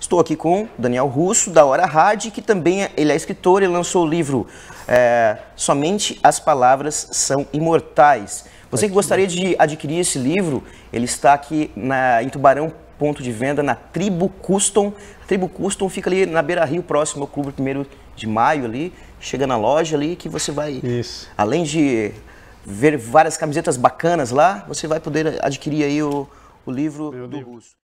Estou aqui com Daniel Russo, da Hora Hard, que também ele é escritor e lançou o livro Somente as Palavras São Imortais. Você que gostaria de adquirir esse livro, ele está aqui em Tubarão, ponto de venda, na Tribo Custom. A Tribo Custom fica ali na Beira Rio, próximo ao Clube 1º de Maio ali. Chega na loja ali que você vai, além de ver várias camisetas bacanas lá, você vai poder adquirir aí o livro do Russo.